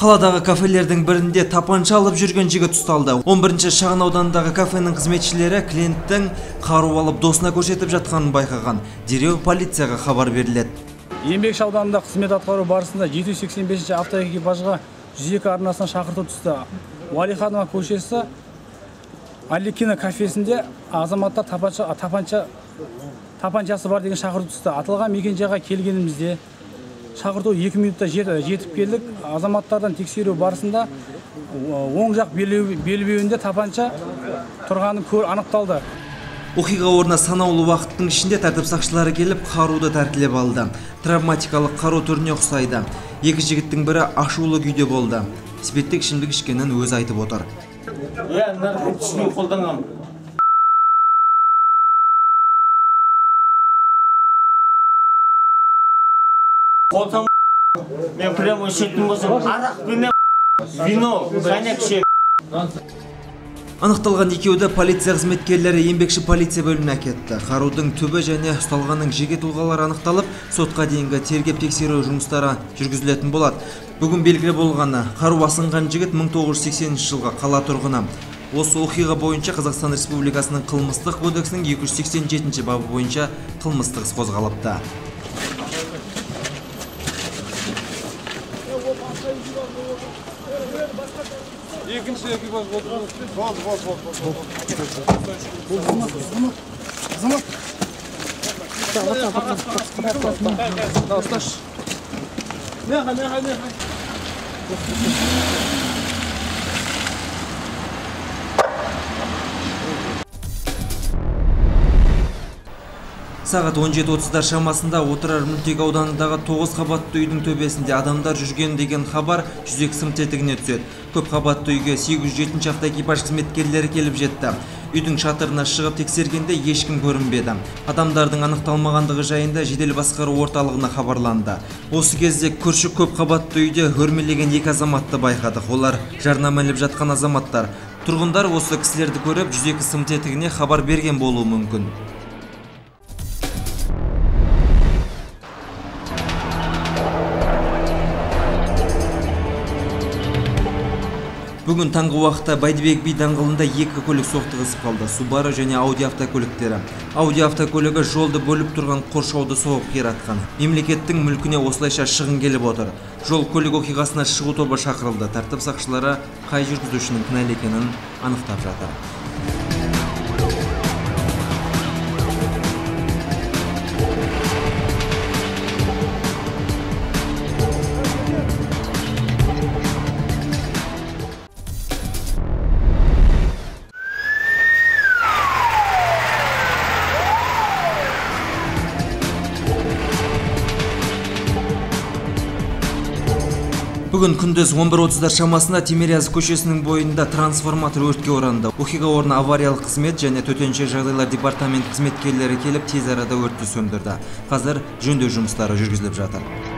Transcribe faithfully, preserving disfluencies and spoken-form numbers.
Қаладағы кафелердің бірінде тапанша алып жүрген жігіт ұсталды. он бірінші шағын аудандағы кафенің қызметшілері клиенттің қару алып досына көрсетіп жатқанын байқаған. Дереу полицияға хабар беріледі. Еңбекші ауданында қызмет атқару барысында жеті жүз сексен бесінші автоэкипажға жүз екі арнасынан шақырту түсті. Уалиханова көшесі Аликина кафесінде азаматтар тапанша тапанша тапаншасы бар деген шақырту түсті. Аталған мекенжайға келгенімізде шақырту екі минутта жетіп келдік. Азаматтардан тексеру барысында оң жақ белбеуінде тапанша тұрғаны анықталды. Оқиға орнына санаулы уақыттың ішінде тәртіп сақшылары келіп, қаруды тәркілеп алды. Травматикалық қару түріне ұқсайды. Екі жігіттің бірі ашулы күйде болды. Спирттік ішімдік ішкенін өзі айтып отыр. Я наркотиканы қолданамын. Қолдан мен прямо ішетін болсам, арақ пен вино, коньяк ішемін. Анықталған екеуді полиция қызметкерлері еңбекші полиция бөліміне әкетті. Қарудың түбі және ұсталғанның жеке тұлғалары анықталып, сотқа дейінгі тергеп тексеру жұмыстары жүргізілетін болады. Бүгін белгілі болғаны, қару асынған жігіт мың тоғыз жүз сексенінші жылғы қала тұрғыны. Осы оқиға бойынша Қазақстан Республикасының қылмыстық кодексінің екі жүз сексен жетінші бабы бойынша қылмыстық іс қозғалыпты. Екінші экипаж болды. Болды, болды, болды. Азамат. Азамат. Неға, неға, неға. Сағат он жеті отыздар шамасында Отырар мөлтек ауданындағы тоғыз қабатты үйдің төбесінде адамдар жүрген деген хабар жүз екі сым тетігіне түседі. Көп қабатты үйге сегіз жүз жетінші автоэкипаж қызметкерлері келіп жетті. Үйдің шатырына шығып тексергенде ешкім көрінбеді. Адамдардың анықталмағандығы жайында жедел басқару орталығына хабарланды. Осы кезде көрші көп қабатты үйде өрмелеген екі азаматты байқадық. Олар жарнама іліп жатқан азаматтар. Тұрғындар осы кісілерді көріп жүз екі сым тетігіне хабар берген болуы мүмкін. Бүгін таңғы уақытта Бәйдібек би даңғылында екі көлік соқтығысып қалды. Subaru және Audi автокөліктері. Audi автокөлігі жолды бөліп тұрған қоршауды соғып қиратқан. Мемлекеттің мүлкіне осылайша шығын келіп отыр. Жол көлік оқиғасына шығу тобы шақырылды. Тәртіп сақшылары қай жүргізушінің кінәлі екенін анықтап жатыр. Бүгін күндіз он бір отыздар шамасында Тимирязев көшесінің бойында трансформатор өртке оранды. Оқиға орнына авариялық қызмет және төтенше жағдайлар департамент қызметкерлері келіп тез арада өртті сөндірді. Қазір жөндеу жұмыстары жүргізіліп жатыр.